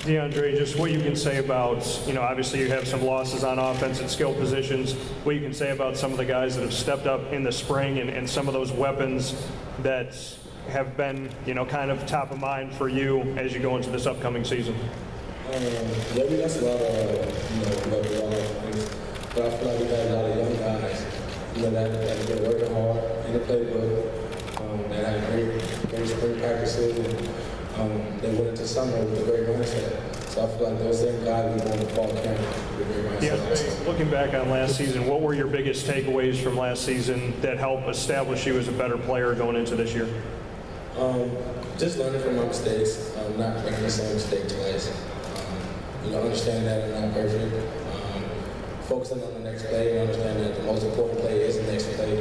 Deondre, just what you can say about, obviously you have some losses on offense and skill positions, what you can say about some of the guys that have stepped up in the spring and some of those weapons that have been, kind of top of mind for you as you go into this upcoming season? Yeah, we got a lot of, but I feel like we got a lot of young guys, that have been working hard in the playbook, that had great spring practices, and they went into summer with a great mindset. So I feel like those same guys we won the fall camp with a great mindset. Yeah, looking back on last season, what were your biggest takeaways from last season that helped establish you as a better player going into this year? Just learning from my mistakes, not making the same mistake twice. Understand that I'm not perfect. Focusing on the next play, and understand that the most important play is the next play.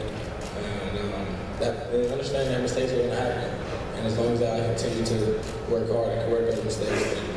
And understand that mistakes are going to happen. And as long as I continue to work hard and correct those mistakes,